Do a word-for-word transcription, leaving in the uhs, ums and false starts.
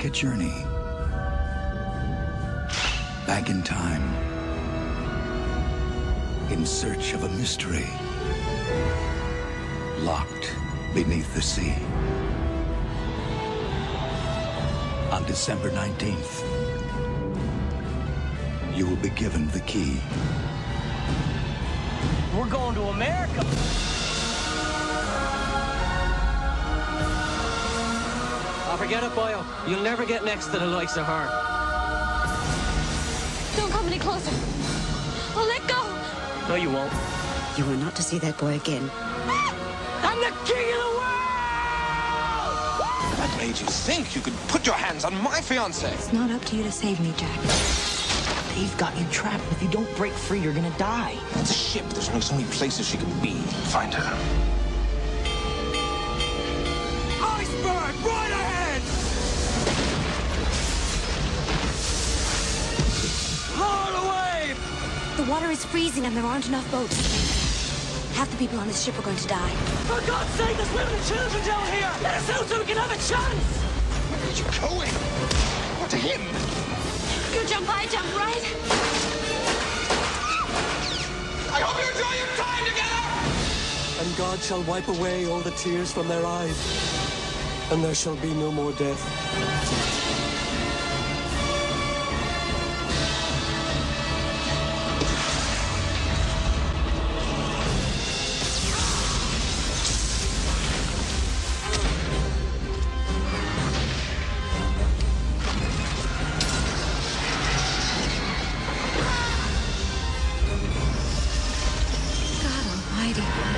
a journey back in time in search of a mystery locked beneath the sea. On December nineteenth, you will be given the key. We're going to America. Oh, forget it, boyo. You'll never get next to the likes of her. Don't come any closer. I'll let go. No, you won't. You are not to see that boy again. I'm the king of the world! What made you think you could put your hands on my fiancée? It's not up to you to save me, Jack. They've got you trapped. If you don't break free, you're gonna die. It's a ship. There's only so many places she can be. Find her. Iceberg, right ahead! Haul away! The water is freezing and there aren't enough boats. Half the people on this ship are going to die. For God's sake, there's women and children down here! Let us out so we can have a chance! Where are you going? What to him? You jump, I jump, right? I hope you enjoy your time together! And God shall wipe away all the tears from their eyes, and there shall be no more death. God almighty.